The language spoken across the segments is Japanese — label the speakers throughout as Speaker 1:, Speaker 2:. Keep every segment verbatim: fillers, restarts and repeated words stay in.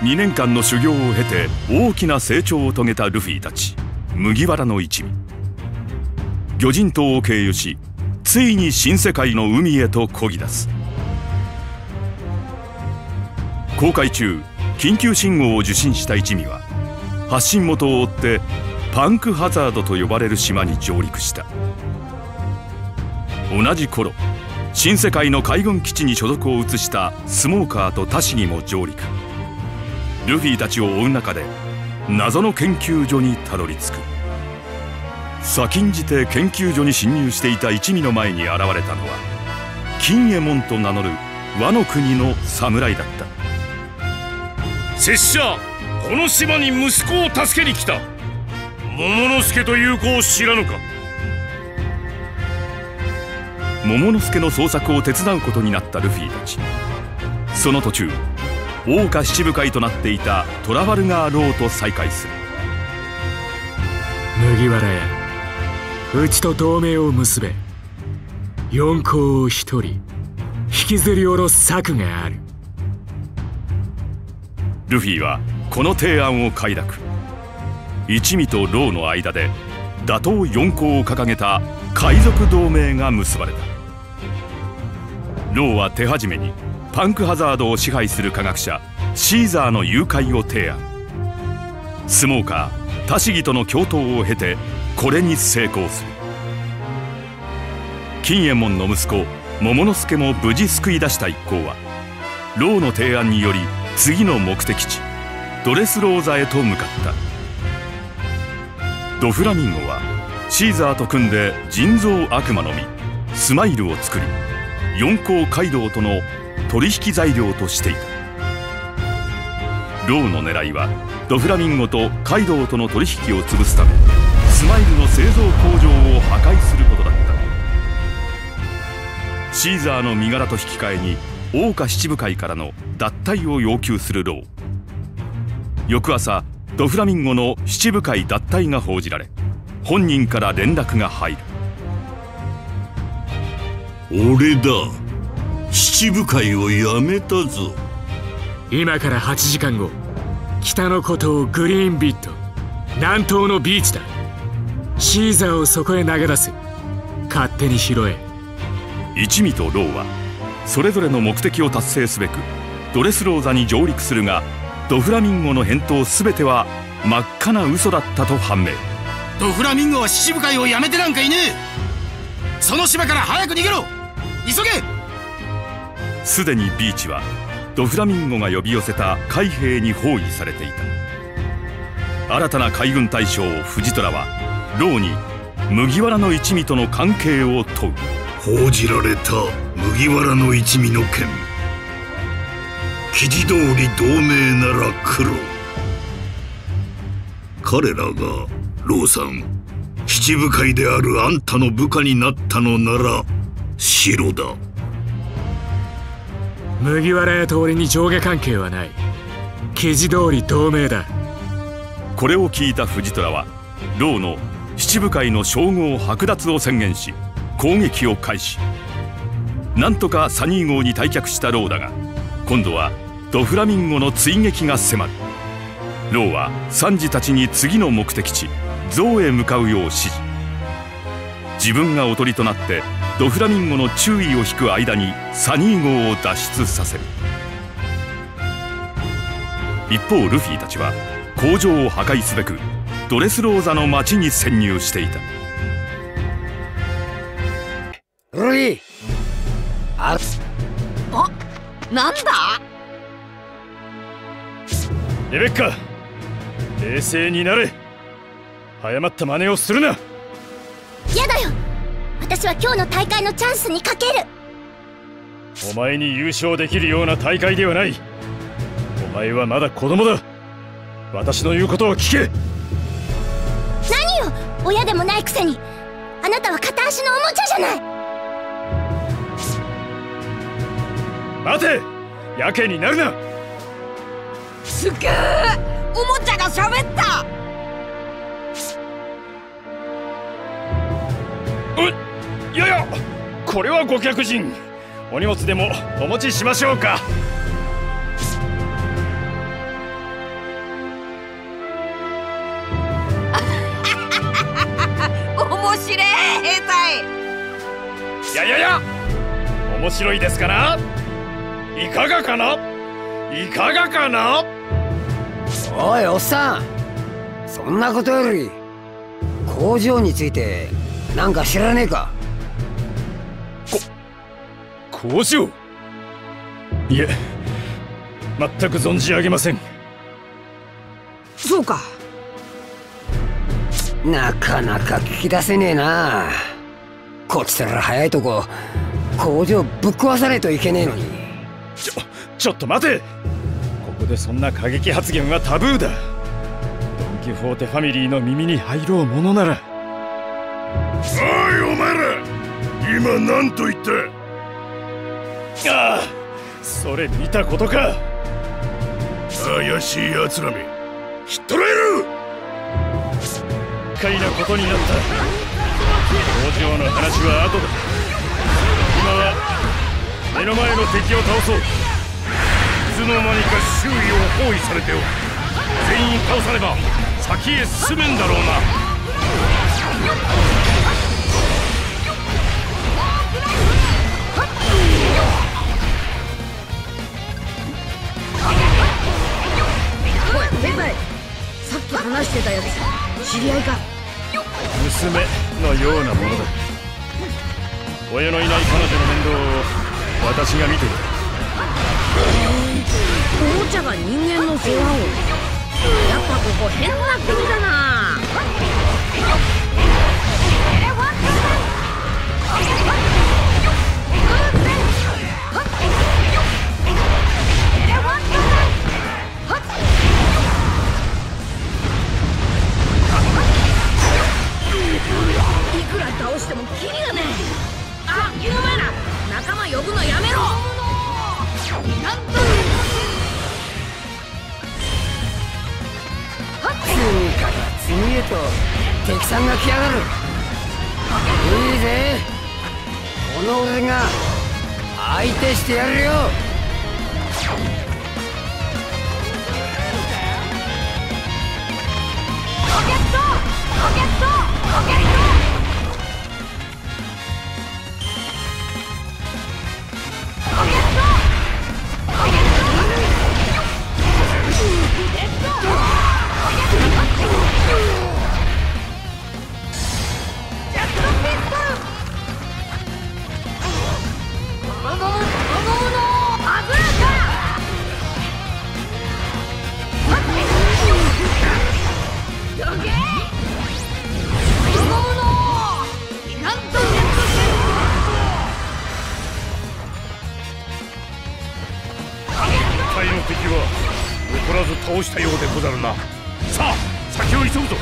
Speaker 1: にねんかんの修行を経て大きな成長を遂げたルフィたち麦わらの一味。魚人島を経由し、ついに新世界の海へと漕ぎ出す。航海中、緊急信号を受信した一味は発信元を追ってパンクハザードと呼ばれる島に上陸した。同じ頃、新世界の海軍基地に所属を移したスモーカーとタシギも上陸。ルフィたちを追う中で謎の研究所にたどり着く。先んじて研究所に侵入していた一味の前に現れたのは金右衛門と名乗るワノ国の侍だった。
Speaker 2: 拙者、この島に息子を助けに来た桃之助という子を知らぬか。
Speaker 1: 桃之助の捜索を手伝うことになったルフィたち。その途中、桜花七部会となっていたトラファルガー・ローと再会する。
Speaker 3: 麦わらや、うちと同盟を結べ。四皇を一人引きずり下ろす策がある。
Speaker 1: ルフィはこの提案を快諾。一味とローの間で打倒四皇を掲げた海賊同盟が結ばれた。ローは手始めにパンクハザードを支配する科学者シーザーの誘拐を提案。スモーカー、タシギとの共闘を経てこれに成功する。金右衛門の息子桃之助も無事救い出した一行はローの提案により次の目的地ドレスローザへと向かった。ドフラミンゴはシーザーと組んで人造悪魔の実スマイルを作り、四皇カイドウとの取引材料としていた。ローの狙いはドフラミンゴとカイドウとの取引を潰すためスマイルの製造工場を破壊することだった。シーザーの身柄と引き換えに桜花七部会からの脱退を要求するロー。翌朝、ドフラミンゴの七部会脱退が報じられ、本人から連絡が入る。
Speaker 4: 俺だ、七部会をやめたぞ。
Speaker 3: 今からはちじかんご、北の孤島グリーンビット、南東のビーチだ。シーザーをそこへ投げ出す。勝手に拾え。
Speaker 1: 一味とローはそれぞれの目的を達成すべくドレスローザに上陸するが、ドフラミンゴの返答全ては真っ赤な嘘だったと判明。
Speaker 5: ドフラミンゴは七部会をやめてなんかいねえ。その島から早く逃げろ、急げ。
Speaker 1: すでにビーチはドフラミンゴが呼び寄せた海兵に包囲されていた。新たな海軍大将藤虎はローに麦わらの一味との関係を問う。
Speaker 4: 報じられた麦わらの一味の件、記事通り同盟なら黒。彼らがローさん、七部会であるあんたの部下になったのなら白だ。
Speaker 3: 麦わら屋と俺に上下関係はない。記事通り同盟だ。
Speaker 1: これを聞いた藤虎はローの七部会の称号剥奪を宣言し攻撃を開始。なんとかサニー号に退却したローだが、今度はドフラミンゴの追撃が迫る。ローはサンジたちに次の目的地ゾウへ向かうよう指示。自分がおとりとなってドフラミンゴの注意を引く間にサニー号を脱出させる。一方ルフィたちは工場を破壊すべくドレスローザの町に潜入していた。
Speaker 5: ルフィ、あ
Speaker 6: あ、なんだ。
Speaker 2: レベッカ、冷静になれ。誤った真似をするな。
Speaker 7: やだよ、私は今日の大会のチャンスにかける。
Speaker 2: お前に優勝できるような大会ではない。お前はまだ子供だ。私の言うことを聞け。
Speaker 7: 何よ、親でもないくせに。あなたは片足のおもちゃじゃない。
Speaker 2: 待て、やけになるな。
Speaker 6: すげえ、おもちゃが喋った。
Speaker 2: う、いやいや、これはご客人。お荷物でもお持ちしましょうか。 いやいやいや、面白いですかな。いかがかな、いかがかな。
Speaker 8: おいおっさん、そんなことより工場についてなんか知らねえか。
Speaker 2: こ工場、いえ全く存じ上げません。
Speaker 6: そうか。
Speaker 8: なかなか聞き出せねえな。こっちとら早いとこ工場ぶっ壊さないといけねえのに。
Speaker 2: ちょちょっと待て。ここでそんな過激発言はタブーだ。ドン・キホーテファミリーの耳に入ろうものなら。
Speaker 4: おいお前ら、今何と言った。
Speaker 2: ああ、それ見たことか。
Speaker 4: 怪しい奴らめ、ひっ捕らえる。
Speaker 2: 不快なことになった。工場の話は後だ。今は目の前の敵を倒そう。いつの間にか周囲を包囲されておる。全員倒さねば先へ進めんだろうな。
Speaker 6: おい先輩、さっき話してたやつ知り合いか。
Speaker 2: 娘のようなものだ。親のいない彼女の面倒を私が見ている。
Speaker 6: おもちゃが人間の世話を。やっぱここ変な国だな。いくら倒してもキリがねえ。あ、お前ら仲間呼ぶのやめろ。
Speaker 8: 次から次へと敵さんが来やがる。いいぜ、この俺が相手してやるよ。
Speaker 7: ロケットロケットロケット。
Speaker 4: 敵は残らず倒したようでござるな。さあ先を急ぐぞ。
Speaker 6: なあな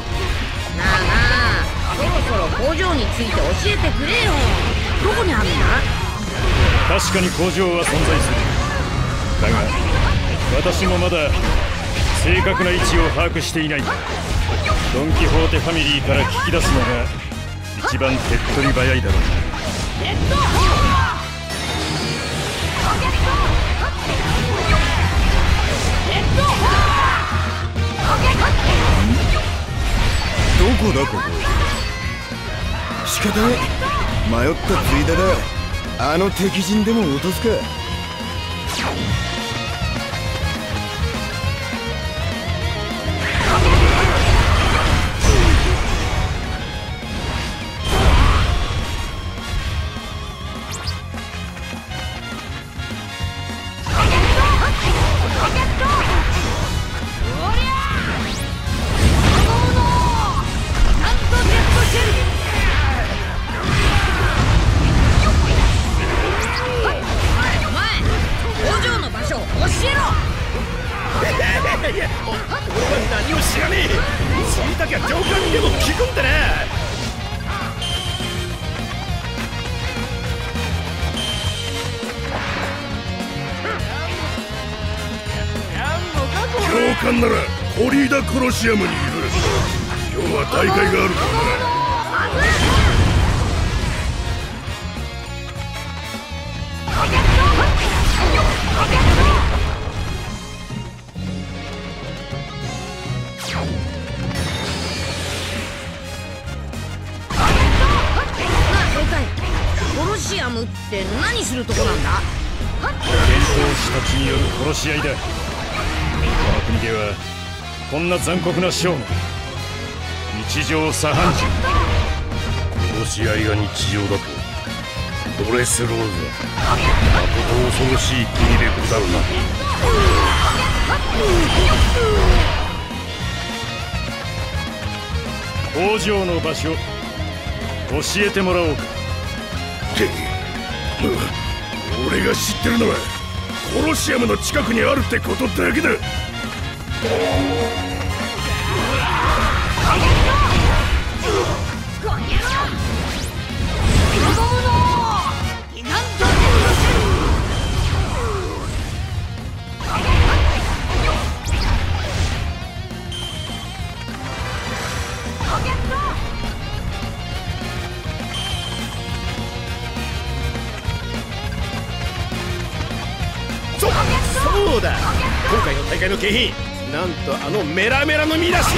Speaker 6: あ、そろそろ工場について教えてくれよ。どこにあるんだ。
Speaker 2: 確かに工場は存在する。だが私もまだ正確な位置を把握していない。ドン・キホーテファミリーから聞き出すのが一番手っ取り早いだろう。
Speaker 9: どこだここ。仕方ねえ、迷ったついでだ。あの敵陣でも落とすか。
Speaker 4: 教官ならコリーダコロシアムにいる。今日は大会があるからな。
Speaker 6: コロって何するとこなんだ？
Speaker 2: 剣闘士たちによる殺し合いだ。この国ではこんな残酷なショーも日常茶飯事。
Speaker 10: 殺し合いが日常だとドレスローズはまこと恐ろしい国でござるな。
Speaker 2: 工場の場所教えてもらおうか。
Speaker 10: 俺が知ってるのはコロシアムの近くにあるってことだけだ。
Speaker 9: そうだ、今回の大会の景品、なんとあのメラメラの実らしいぜ。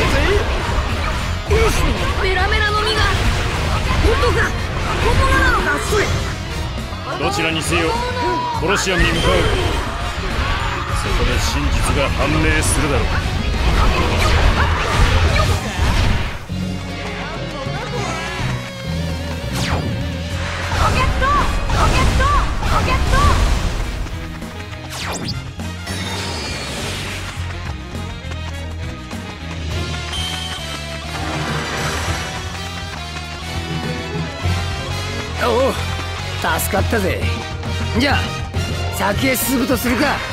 Speaker 6: メラメラの実が本当か？本物なのか？それ
Speaker 2: どちらにせよコロシアムに向かう。そこで真実が判明するだろう。
Speaker 8: おお、助かったぜ。じゃあ先へ進むとするか。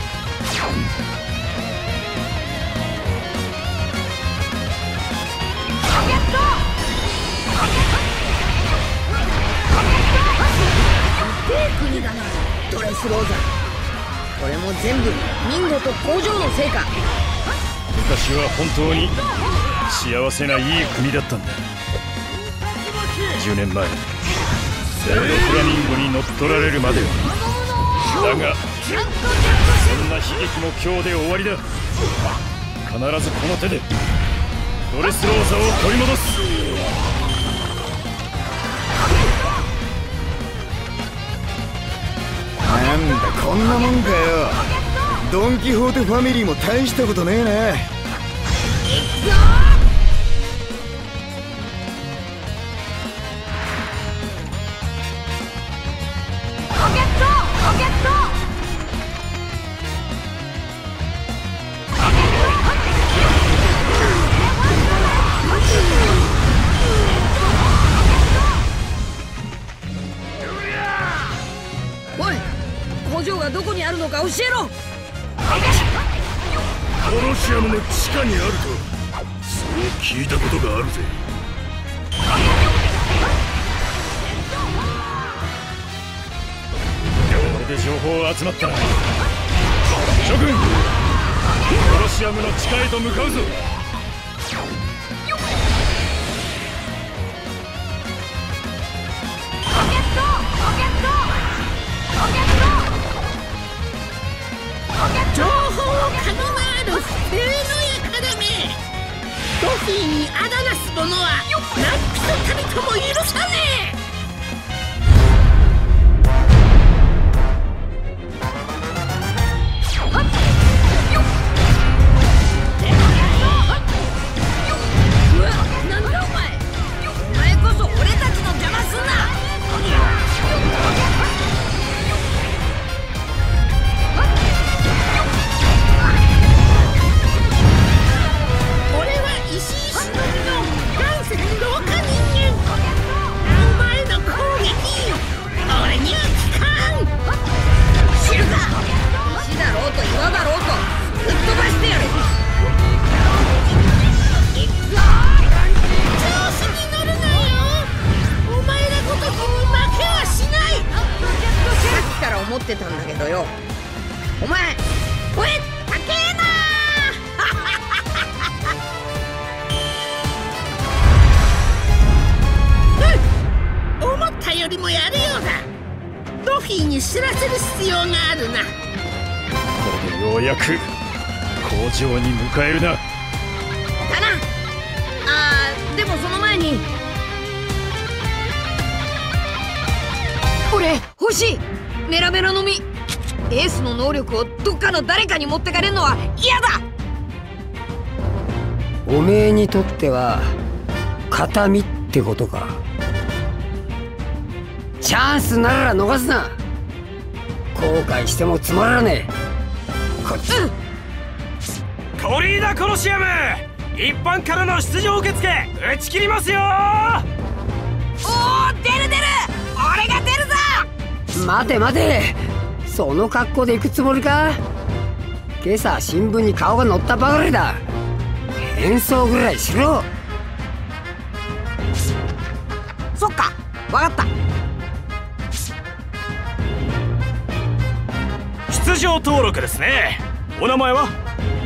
Speaker 6: 国だな、ドレスローザ。これも全部ミンゴと工場のせいか。
Speaker 2: 昔は本当に幸せないい国だったんだ。じゅうねんまえセーロフラミンゴに乗っ取られるまでは。だがそんな悲劇も今日で終わりだ。必ずこの手でドレスローザを取り戻す。
Speaker 9: なんだこんなもんかよ。ドン・キホーテファミリーも大したことねえな。
Speaker 6: おい、工場がどこにあるのか教えろ。
Speaker 10: コロシアムの地下にあるとそう聞いたことがあるぜ。
Speaker 2: これで情報集まったな。諸君、コロシアムの地下へと向かうぞ。
Speaker 6: 情報をかのまある不正の輩め。ドフィーにあだなす者は何ひとたりとも許さねえ。うわ、なんだお前。お前こそ俺たちの邪魔すんな。思ってたんだけどよ、お前声高えなうん、思ったよりもやるようだ。ドフィーに知らせる必要があるな。
Speaker 2: これでようやく工場に迎えるな。
Speaker 6: だな。あー、でもその前に俺ほ
Speaker 8: 欲しい。メラメラの実。エースの能力をどっかの誰かに持ってかれるのは嫌だ。おめえにとっては形見ってことか。チャンスなら逃すな。後悔してもつまらねえ。こっち、うん、
Speaker 11: コリーダコロシアム一般からの出場受付打ち切りますよ。
Speaker 8: おお、出る出る、俺が出るぞ。待て待て、その格好で行くつもりか。今朝新聞に顔が載ったばかりだ。変装ぐらいしろ。そっか、わかった。
Speaker 11: 出場登録ですね。お名前は？